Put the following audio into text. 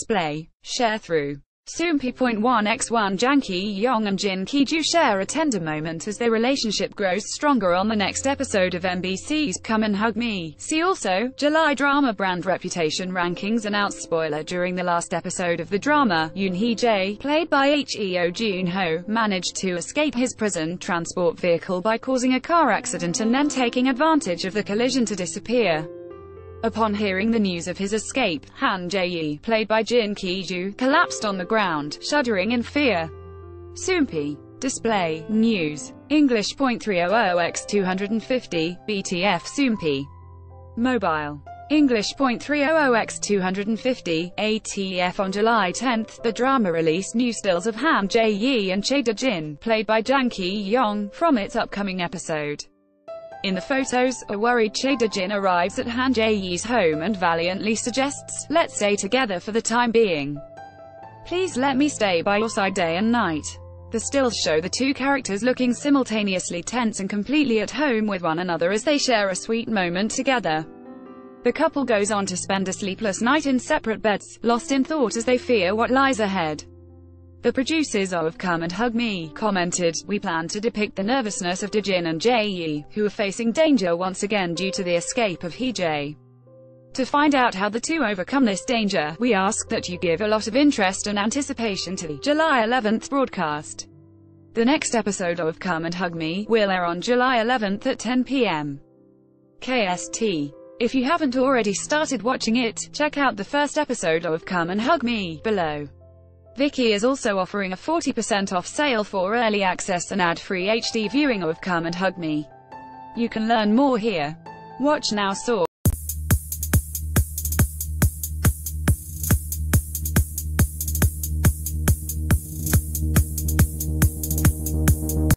display, share through. Soompi.1x1 Jang Ki-yong and Jin Ki-ju share a tender moment as their relationship grows stronger on the next episode of MBC's Come and Hug Me. See also, July drama brand reputation rankings announced. Spoiler: during the last episode of the drama, Yoon Hee-jae, played by Heo Jun-ho, managed to escape his prison transport vehicle by causing a car accident and then taking advantage of the collision to disappear. Upon hearing the news of his escape, Han Jae-yi, played by Jin Ki-ju, collapsed on the ground, shuddering in fear. Soompi. Display, news, English.300x250, BTF Soompi. Mobile. English.300x250, ATF. On July 10, the drama released new stills of Han Jae-yi and Chae Do-jin, played by Jang Ki-yong, from its upcoming episode. In the photos, a worried Chae Do-jin arrives at Han Jae-yi's home and valiantly suggests, "Let's stay together for the time being. Please let me stay by your side day and night." The stills show the two characters looking simultaneously tense and completely at home with one another as they share a sweet moment together. The couple goes on to spend a sleepless night in separate beds, lost in thought as they fear what lies ahead. The producers of Come and Hug Me commented, "We plan to depict the nervousness of Do-jin and Jae-yi, who are facing danger once again due to the escape of Hee-jae. To find out how the two overcome this danger, we ask that you give a lot of interest and anticipation to the July 11th broadcast." The next episode of Come and Hug Me will air on July 11th at 10 p.m. KST. If you haven't already started watching it, check out the first episode of Come and Hug Me below. Viki is also offering a 40% off sale for early access and ad-free HD viewing of Come and Hug Me. You can learn more here. Watch now. Source.